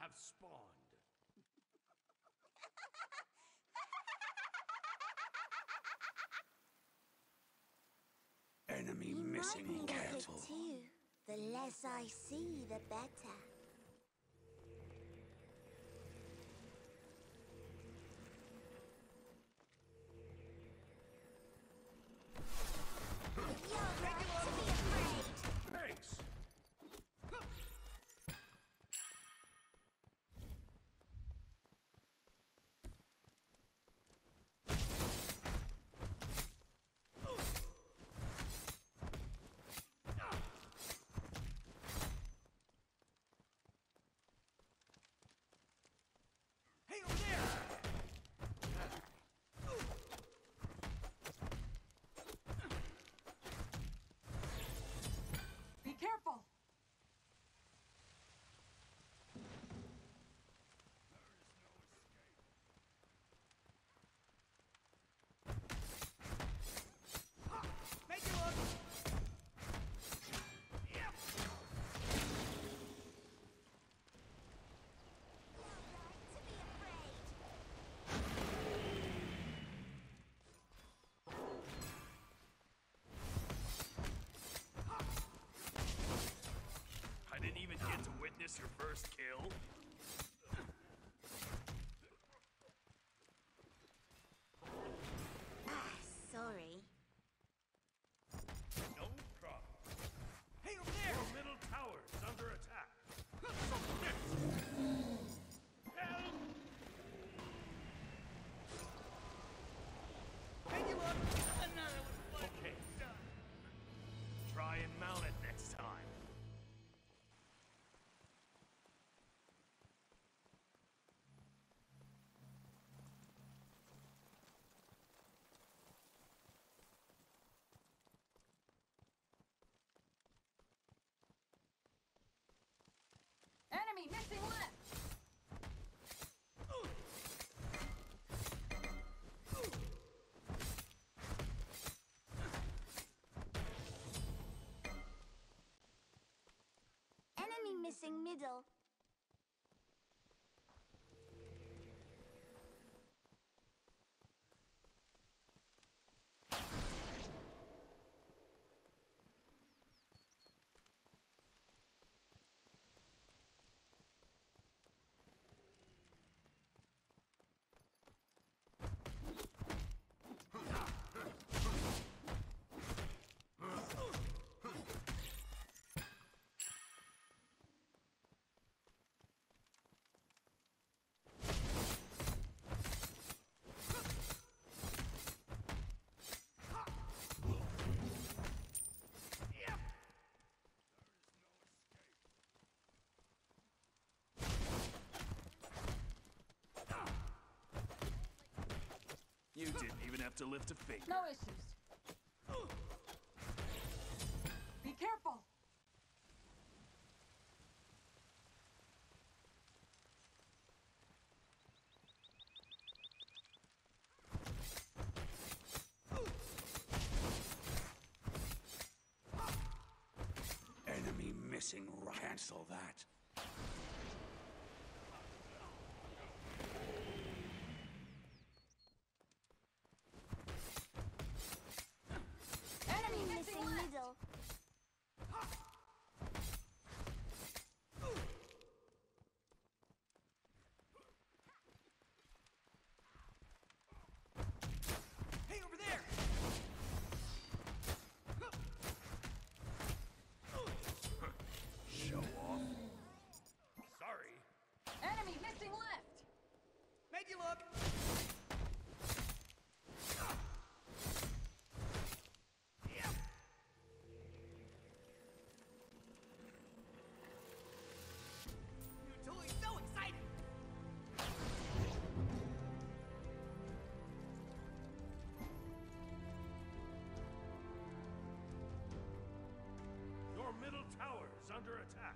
have spawned. Enemy missing. Careful. Too. The less I see, the better. You're right to be afraid. Thanks! Hey, over there! Be careful! Make it look! Yep! To be afraid. I didn't even get to witness your first kill. Sorry. No problem. Hey, over there! Your middle tower is under attack. Help! Make it look! Another one! Okay. Try and mount it next time. Enemy missing left! Enemy missing middle. You didn't even have to lift a finger. No issues. Be careful! Enemy missing. Cancel that. Enemy Missing missing left! middle. Hey, over there! Show off. Sorry. Enemy missing left! Make it look! Yep! You're totally so excited! Your middle tower is under attack.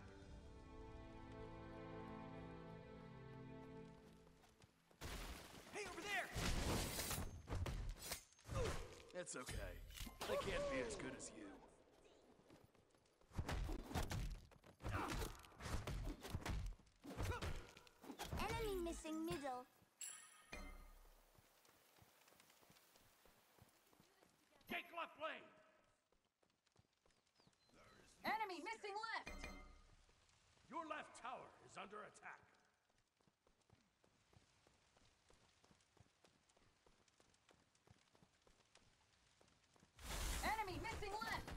Hey, over there! It's okay. I can't be as good as you. missing middle. Take left lane! Enemy missing left. Your left tower is under attack. Enemy missing left.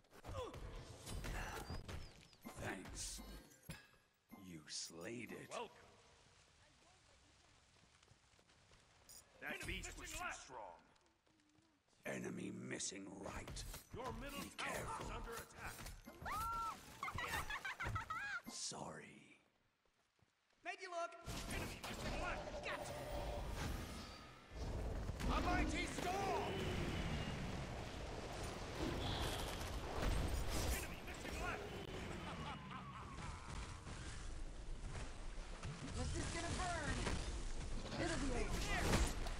Thanks. You slayed it. Welcome. That beast was too strong. Enemy missing right. Your middle tower is under attack. Sorry. Made you look. Enemy missing left. Gotcha. A mighty storm! Enemy missing left. This is gonna burn. It'll be over.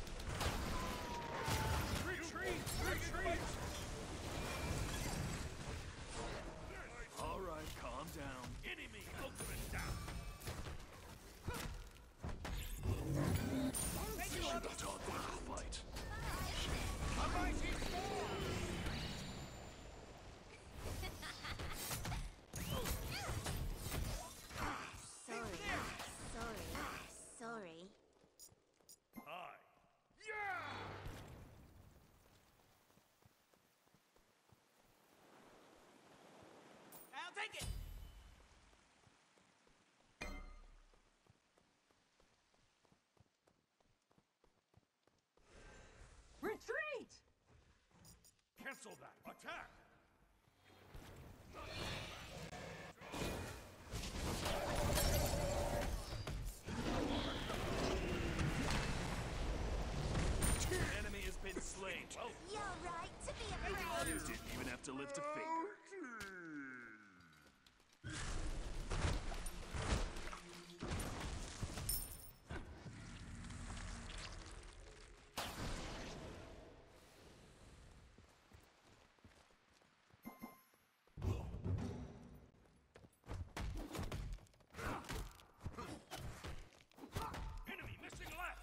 Retreat! Retreat! All right, calm down. Enemy ultimate down. The dog will fight. A mighty storm! Sorry. Hi. Yeah! I'll take it. Retreat! Cancel that. Attack! Enemy has been slain. Well, You're right to be afraid. you didn't even have to lift a finger. Enemy missing left.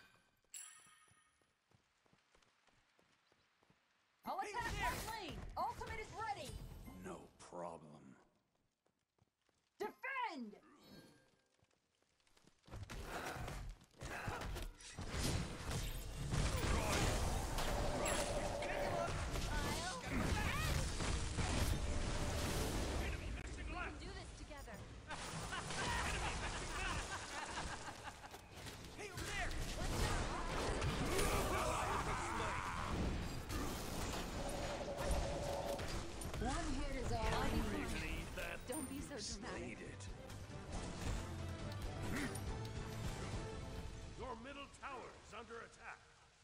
I'll Hey, attack there. left lane. Ultimate is ready. No problem. Defend! Enemy missing left. Do this together. Hey, over there. One hit is all I You need. can eat that. Don't be so dramatic. Slayed it. Your middle tower is under attack.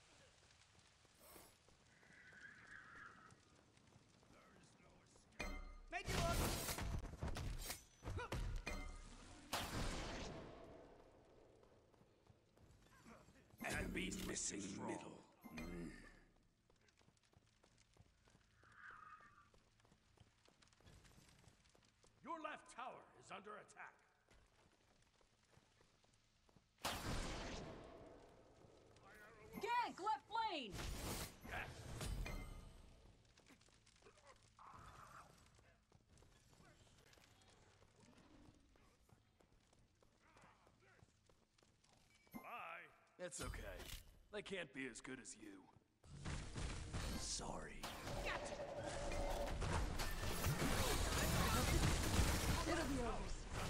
Made you look. Enemy missing middle. Your left tower is under attack. Gank left lane. Yes. Bye. It's okay. They can't be as good as you. Sorry. It'll be over.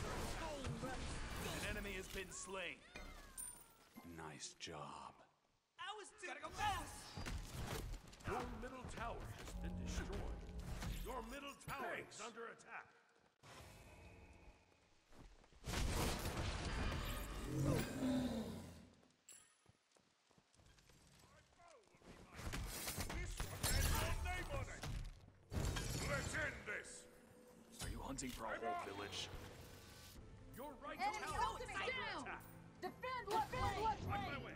An enemy has been slain. Nice job. I was too. Gotta go fast. Your middle tower has been destroyed. Your middle tower is under attack. Let's end this. Are you hunting for a whole village? Your right Enemy tower ultimate is under down. attack. Defend left lane. On my way.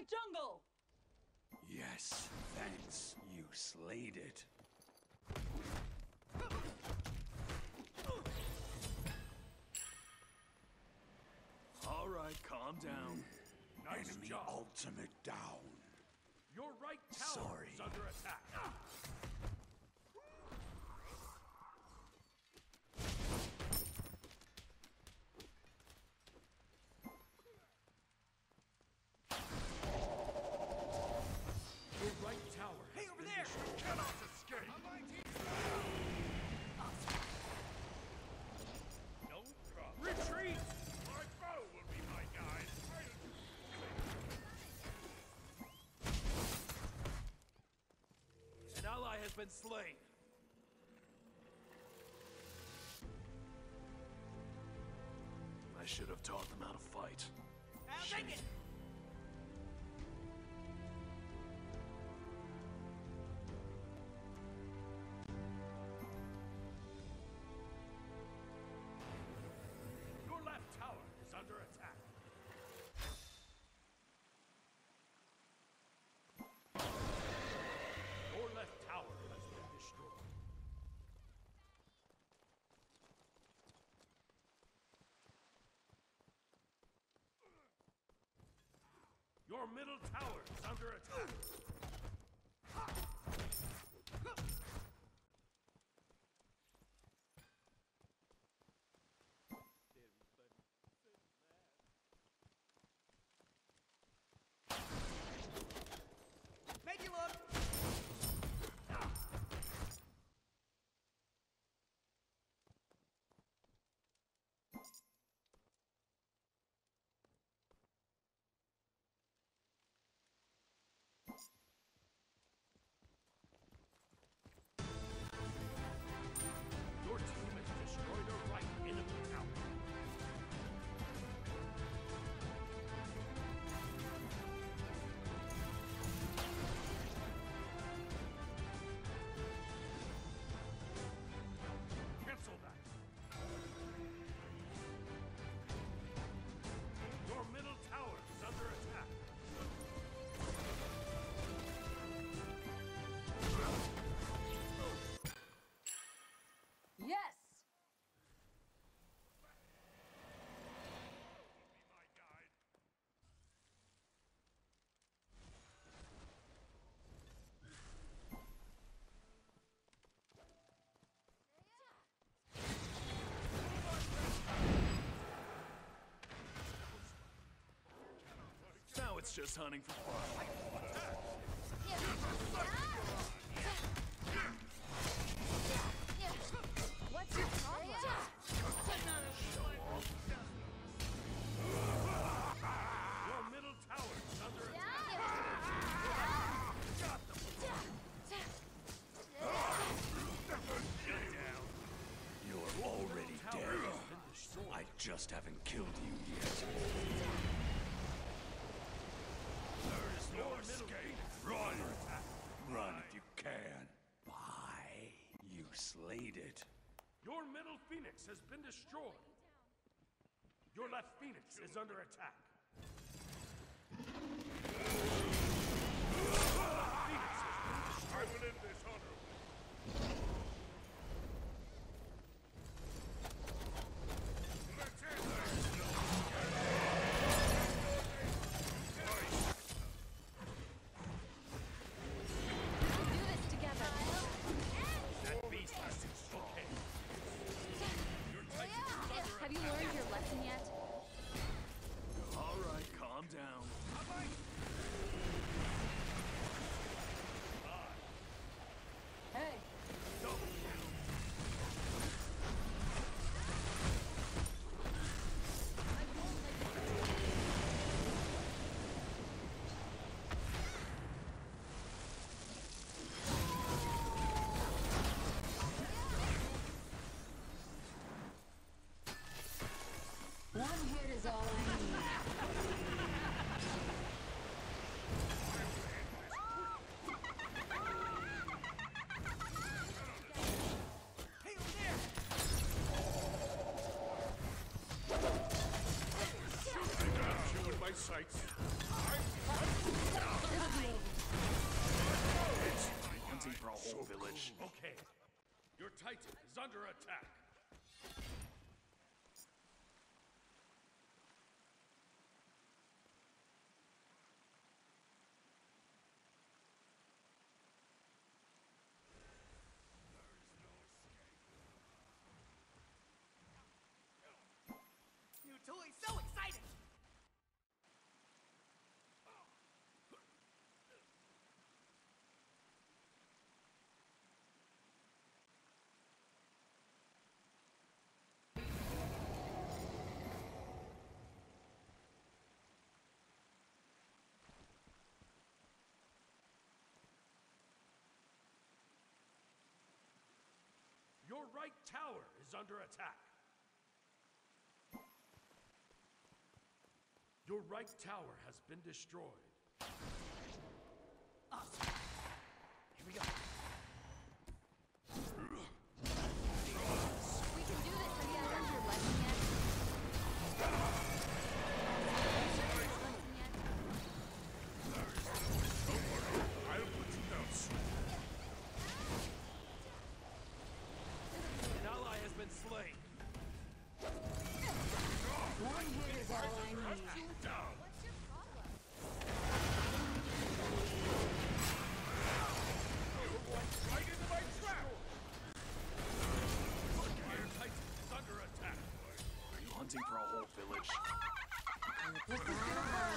jungle! Yes, thanks. You slayed it. All right, calm down. Nice Enemy job. ultimate down. Your right tower Sorry. is under attack. Your right tower. Hey, over there! Cannot escape. No problem. Retreat! My bow will be my guide. An ally has been slain. I should have taught them how to fight. I'll take it! Your left tower is under attack. Your left tower has been destroyed. Your middle tower is under attack. Make you look! Your team has destroyed a right enemy tower. Cancel that. Your middle tower is under attack. Yes! Be my guide. Now it's just hunting for fun. What's your problem? Your middle tower is under attack. Get down. You're already Tower dead. has been destroyed. I just haven't killed you yet. There is no escape. Run! Run if you can. Bye. You slayed it. Your middle phoenix has been destroyed. Your left phoenix is under attack. I will end this honorably. We can do this together. That beast is too strong. Have you learned your lesson yet? All right, calm down. Hey! Double One hit is all I need. Hey, over there! I got you in my sights. I'm Hunting for a whole village. Okay. Your Titan is under attack. New toy, so exciting! Your right tower is under attack. Your right tower has been destroyed. Awesome. Here we go. We can do this together. You're liking it? I'll put you down soon. An ally has been slain. One hit is all I need. Down. What's your problem? Right into my trap. Your Titan is under attack. Are you hunting for a whole village? Put this out of